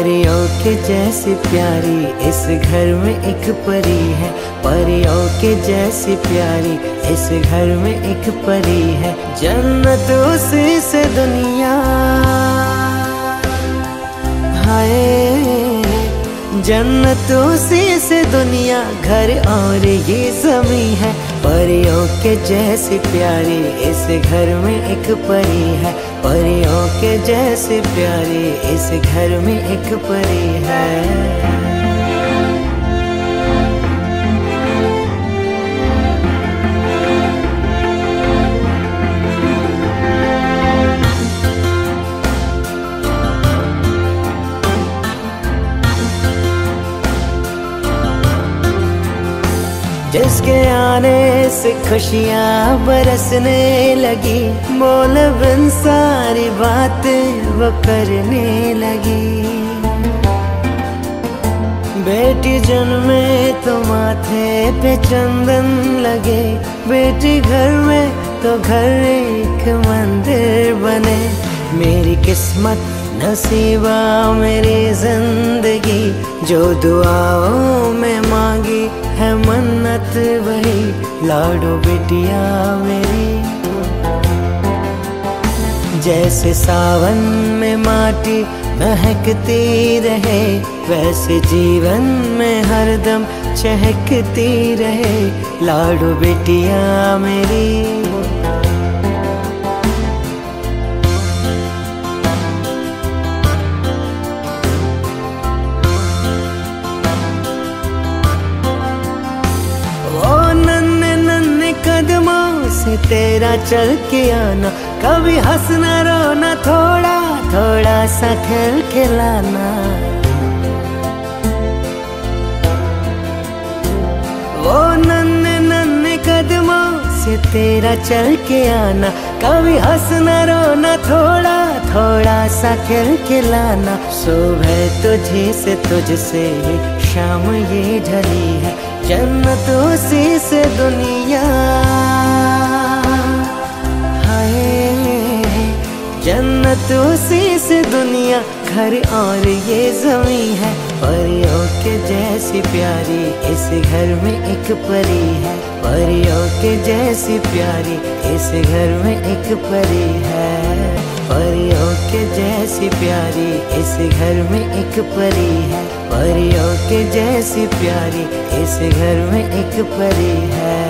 परियों के जैसी प्यारी इस घर में एक परी है। परियों के जैसी प्यारी इस घर में एक परी है। जन्नत उसी से दुनिया, हाय जन्नत उसी से दुनिया, घर और ये ज़मीं है। परियों के जैसी प्यारी इस घर में एक परी है। परियों के जैसी प्यारी इस घर में एक परी है। जिसके आने से खुशियाँ बरसने लगी, बोल बिन सारी बातें वो करने लगी। बेटी जन्मे तो माथे पे चंदन लगे, बेटी घर में तो घर एक मंदिर बने। मेरी किस्मत नसीबा मेरी जिंदगी, जो दुआओं में मांगी है मन्नत वही। लाडो बिटिया मेरी, जैसे सावन में माटी महकती रहे, वैसे जीवन में हरदम चहकती रहे। लाडो बिटिया मेरी, कदमों से तेरा चल के आना, कभी हंसना रोना, थोड़ा थोड़ा सा खेल खिलाना। वो नन्हे नन्हे कदमों से तेरा चल के आना, कभी हंसना रोना, थोड़ा थोड़ा सा खेल खिलाना। सुबह तुझे से तुझसे शाम ये ढली है, जन्नत उसी से दुनिया, हाय जन्नत उसी से दुनिया, घर और ये ज़मीं है। परियों के जैसी प्यारी इस घर में एक परी है। परियों के जैसी प्यारी इस घर में एक परी है। परियों के जैसी प्यारी इस घर में एक परी है। परियों के जैसी प्यारी इस घर में एक परी है।